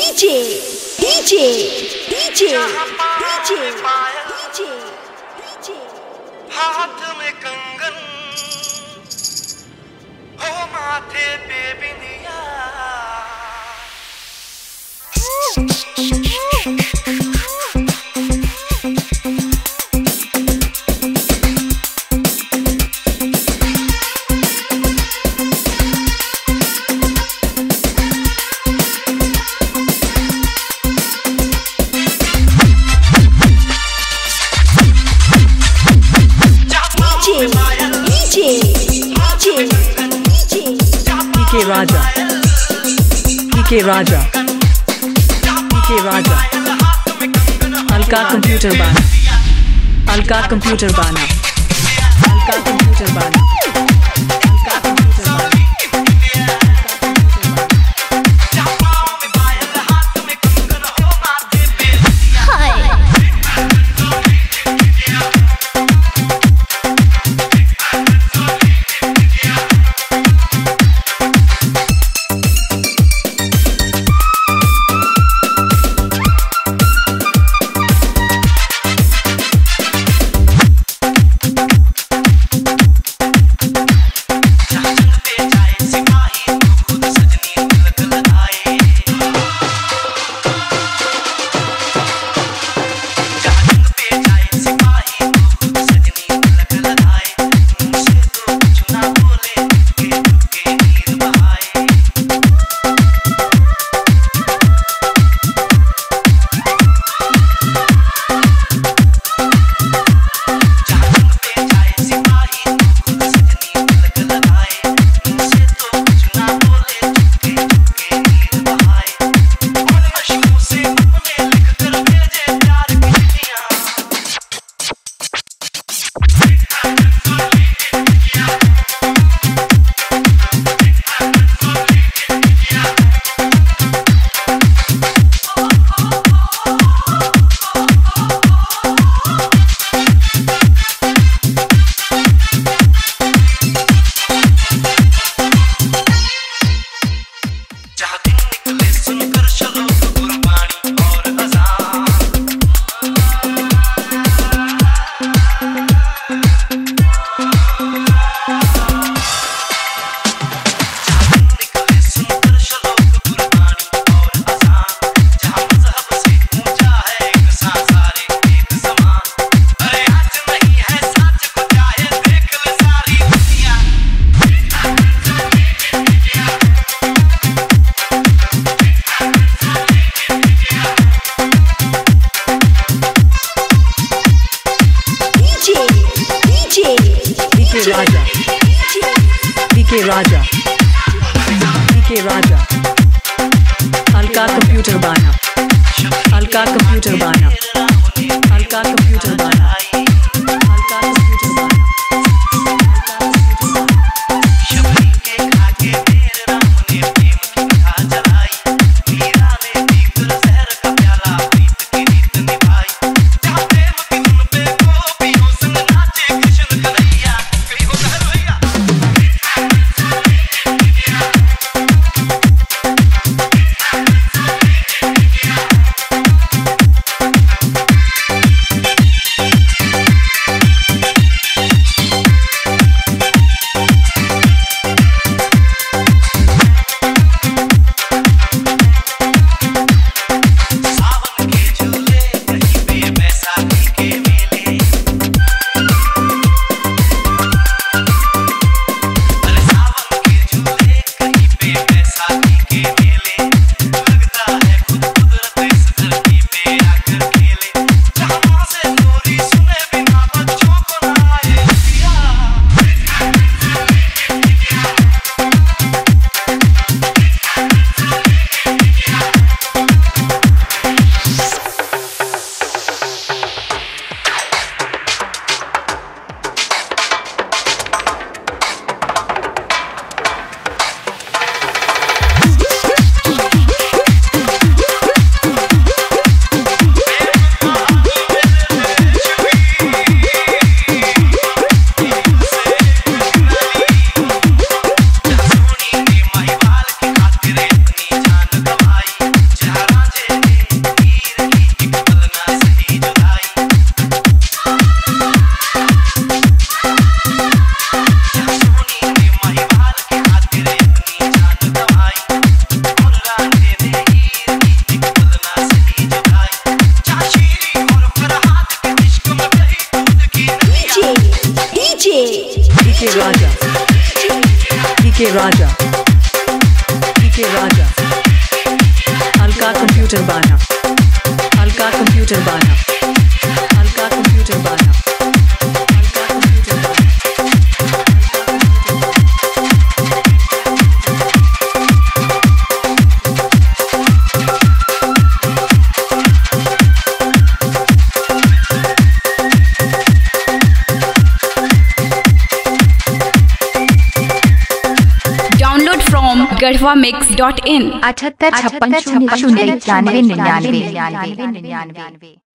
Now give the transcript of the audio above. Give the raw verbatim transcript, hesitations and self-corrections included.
DJ DJ DJ DJ DJ DJ हाथ में कंगन हो माथे पे बिंदिया P K Raja, P K Raja, P K Raja, Alka Computer Bana, Alka Computer Bana, Alka Computer Bana, Alka Computer Bana. Raja, P K Raja, P K Raja, Alka Computer Bana, Alka Computer Bana, Alka Computer Bana, Alka Computer Bana. DK Raja DK Raja DK Raja Alka computer बाना Alka computer बाना Alka computer बाना Alka computer बाना Garhwa mix dot in अठहत्तर छप्पन शून्य शून्य निन्यानवे निन्यानवे निन्यानवे निन्यानवे